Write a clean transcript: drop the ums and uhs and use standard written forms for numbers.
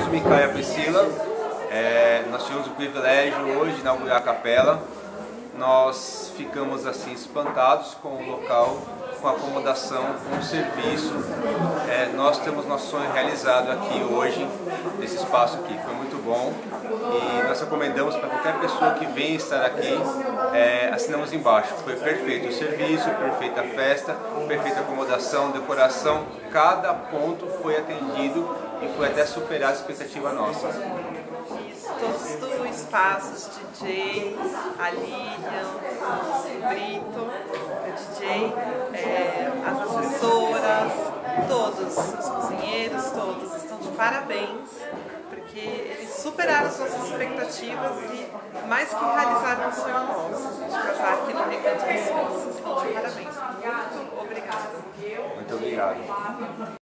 sou o Micai e a Priscila. Nós tivemos o privilégio hoje de inaugurar a capela. Nós ficamos assim espantados com o local, com a acomodação, com o serviço. Nós temos nosso sonho realizado aqui hoje, nesse espaço aqui, foi muito bom. E nós recomendamos para qualquer pessoa que venha estar aqui, assinamos embaixo. Foi perfeito o serviço, perfeita a festa, perfeita a acomodação, decoração. Cada ponto foi atendido e foi até superar a expectativa nossa. Todos os espaços, DJ, a Lilian, o Brito, o DJ, as assessoras, todos, os cozinheiros, todos estão de parabéns, porque eles superaram as nossas expectativas e mais que realizaram o sonho nosso de casar aqui no Recanto dos Sonhos. Estão de parabéns. Muito obrigada. Muito obrigado.